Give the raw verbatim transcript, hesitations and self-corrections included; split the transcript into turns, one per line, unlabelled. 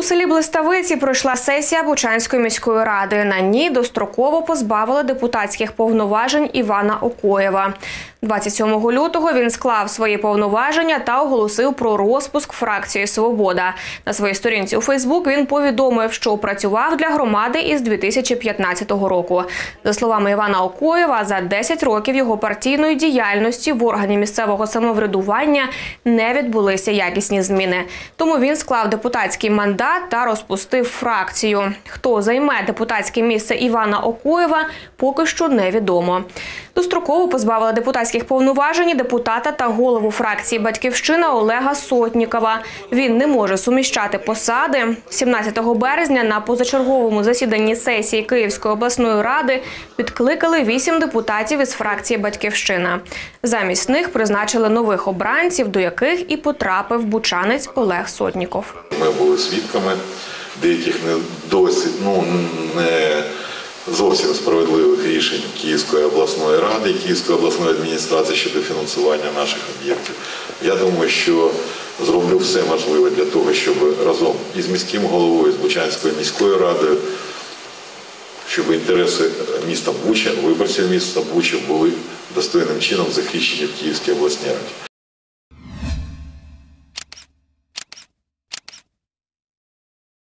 селі Блиставиці пройшла сесія Бучанської міської ради. На ній достроково позбавили депутатських повноважень Івана Окоєва. двадцять сьомого лютого він склав свої повноваження та оголосив про розпуск фракції «Свобода». На своїй сторінці у Фейсбук він повідомив, що працював для громади із дві тисячі п'ятнадцятого року. За словами Івана Окоєва, за десять років його партійної діяльності в органі місцевого самоврядування не відбулися якісні зміни. Тому він склав депутатський мандат та розпустив фракцію. Хто займе депутатське місце Івана Окоєва, поки що невідомо. Достроково позбавили депутатських повноважень депутата та голову фракції «Батьківщина» Олега Сотнікова. Він не може суміщати посади. сімнадцятого березня на позачерговому засіданні сесії Київської обласної ради підкликали вісім депутатів із фракції «Батьківщина». Замість них призначили нових обранців, до яких і потрапив бучанець Олег Сотніков.
Ми були свідками деяких не досить, ну, не зовсім справедливих рішень Київської обласної ради, Київської обласної адміністрації щодо фінансування наших об'єктів. Я думаю, що зроблю все можливе для того, щоб разом із міським головою, з Бучанською міською радою, щоб інтереси міста Буча, виборців міста Буча були достойним чином захищені в Київській обласній раді.